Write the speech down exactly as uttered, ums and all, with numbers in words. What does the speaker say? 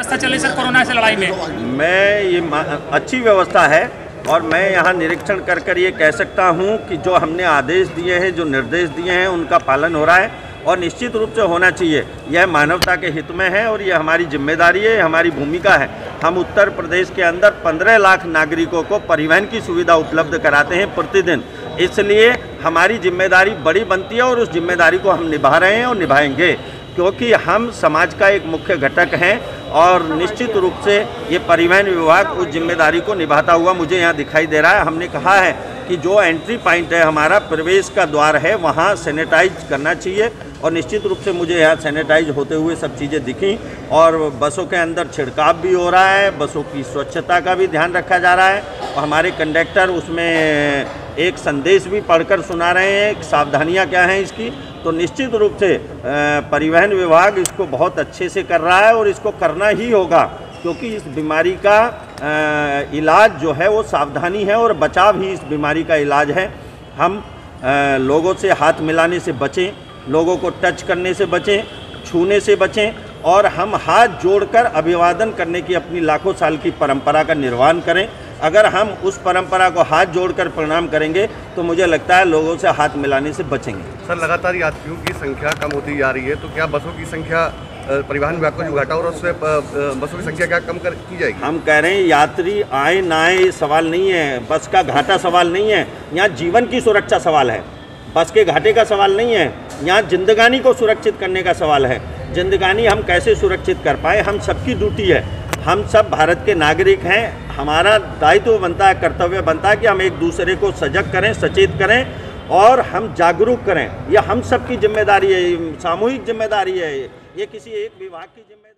व्यवस्था चल रही सर कोरोना से लड़ाई में? मैं ये अच्छी व्यवस्था है और मैं यहाँ निरीक्षण कर कर ये कह सकता हूँ कि जो हमने आदेश दिए हैं, जो निर्देश दिए हैं, उनका पालन हो रहा है और निश्चित रूप से होना चाहिए। यह मानवता के हित में है और ये हमारी जिम्मेदारी है, हमारी भूमिका है। हम उत्तर प्रदेश के अंदर पंद्रह लाख नागरिकों को परिवहन की सुविधा उपलब्ध कराते हैं प्रतिदिन, इसलिए हमारी जिम्मेदारी बड़ी बनती है और उस जिम्मेदारी को हम निभा रहे हैं और निभाएंगे, क्योंकि हम समाज का एक मुख्य घटक हैं और निश्चित रूप से ये परिवहन विभाग उस जिम्मेदारी को निभाता हुआ मुझे यहाँ दिखाई दे रहा है। हमने कहा है कि जो एंट्री पॉइंट है, हमारा प्रवेश का द्वार है, वहाँ सैनिटाइज करना चाहिए और निश्चित रूप से मुझे यहाँ सैनिटाइज होते हुए सब चीज़ें दिखी और बसों के अंदर छिड़काव भी हो रहा है, बसों की स्वच्छता का भी ध्यान रखा जा रहा है और हमारे कंडक्टर उसमें एक संदेश भी पढ़कर सुना रहे हैं, सावधानियाँ क्या हैं इसकी। तो निश्चित रूप से परिवहन विभाग इसको बहुत अच्छे से कर रहा है और इसको करना ही होगा, क्योंकि इस बीमारी का इलाज जो है वो सावधानी है और बचाव ही इस बीमारी का इलाज है। हम लोगों से हाथ मिलाने से बचें, लोगों को टच करने से बचें, छूने से बचें और हम हाथ जोड़कर अभिवादन करने की अपनी लाखों साल की परंपरा का निर्वहन करें। अगर हम उस परंपरा को हाथ जोड़कर प्रणाम करेंगे तो मुझे लगता है लोगों से हाथ मिलाने से बचेंगे। सर, लगातार यात्रियों की संख्या कम होती जा रही है, तो क्या बसों की संख्या परिवहन विभाग को जो घटा और उससे बसों की संख्या क्या कम कर की जाएगी? हम कह रहे हैं यात्री आए ना आए ये सवाल नहीं है, बस का घाटा सवाल नहीं है, यहाँ जीवन की सुरक्षा सवाल है। बस के घाटे का सवाल नहीं है, यहाँ जिंदगानी को सुरक्षित करने का सवाल है। जिंदगानी हम कैसे सुरक्षित कर पाए, हम सबकी ड्यूटी है। हम सब भारत के नागरिक हैं, हमारा दायित्व बनता है, कर्तव्य बनता है कि हम एक दूसरे को सजग करें, सचेत करें और हम जागरूक करें। यह हम सबकी जिम्मेदारी है, सामूहिक जिम्मेदारी है, ये किसी एक विभाग की जिम्मेदारी